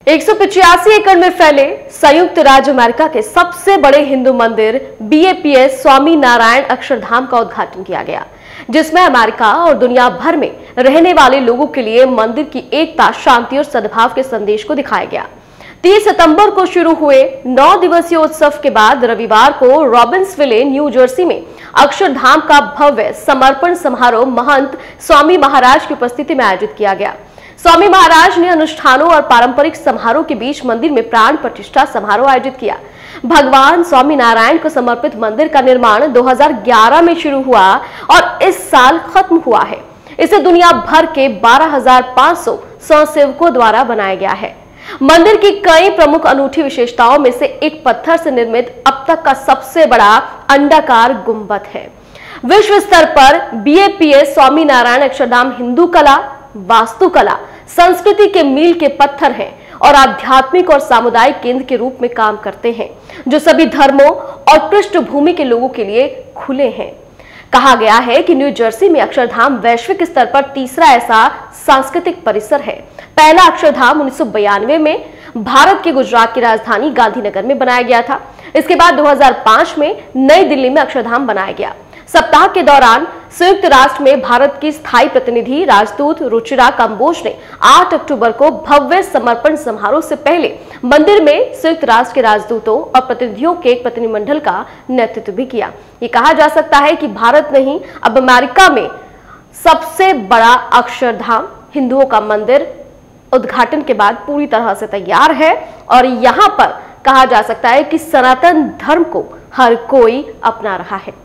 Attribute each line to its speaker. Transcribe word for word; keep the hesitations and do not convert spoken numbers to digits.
Speaker 1: एक सौ पिचासी एकड़ में फैले संयुक्त राज्य अमेरिका के सबसे बड़े हिंदू मंदिर B A P S Swaminarayan Akshardham का उद्घाटन किया गया, जिसमें अमेरिका और दुनिया भर में रहने वाले लोगों के लिए मंदिर की एकता, शांति और सद्भाव के संदेश को दिखाया गया। तीस सितंबर को शुरू हुए नौ दिवसीय उत्सव के बाद रविवार को रॉबिन्सविले, न्यू जर्सी में अक्षरधाम का भव्य समर्पण समारोह महंत स्वामी महाराज की उपस्थिति में आयोजित किया गया। स्वामी महाराज ने अनुष्ठानों और पारंपरिक समारोह के बीच मंदिर में प्राण प्रतिष्ठा समारोह आयोजित किया। भगवान स्वामी नारायण को समर्पित मंदिर का निर्माण दो हज़ार ग्यारह में शुरू हुआ और इस साल खत्म हुआ है। इसे दुनिया भर के बारह हज़ार पाँच सौ स्वयंसेवकों द्वारा बनाया गया है। मंदिर की कई प्रमुख अनूठी विशेषताओं में से एक पत्थर से निर्मित अब तक का सबसे बड़ा अंडाकार गुंबद है। विश्व स्तर पर B A P S Swaminarayan Akshardham Hindu कला, वास्तुकला, संस्कृति के मील के पत्थर हैं और आध्यात्मिक और सामुदायिक केंद्र के रूप में काम करते हैं, जो सभी धर्मों और पृष्ठभूमि के लोगों के लिए खुले हैं। कहा गया है कि न्यू जर्सी में अक्षरधाम वैश्विक स्तर पर तीसरा ऐसा सांस्कृतिक परिसर है। पहला अक्षरधाम उन्नीस सौ बयानवे में भारत के गुजरात की राजधानी गांधीनगर में बनाया गया था। इसके बाद दो हज़ार पाँच में नई दिल्ली में अक्षरधाम बनाया गया। सप्ताह के दौरान संयुक्त राष्ट्र में भारत की स्थायी प्रतिनिधि राजदूत रुचिरा कंबोज ने आठ अक्टूबर को भव्य समर्पण समारोह से पहले मंदिर में संयुक्त राष्ट्र के राजदूतों और प्रतिनिधियों के एक प्रतिनिधिमंडल का नेतृत्व भी किया। ये कहा जा सकता है कि भारत नहीं, अब अमेरिका में सबसे बड़ा अक्षरधाम हिंदुओं का मंदिर उद्घाटन के बाद पूरी तरह से तैयार है और यहाँ पर कहा जा सकता है कि सनातन धर्म को हर कोई अपना रहा है।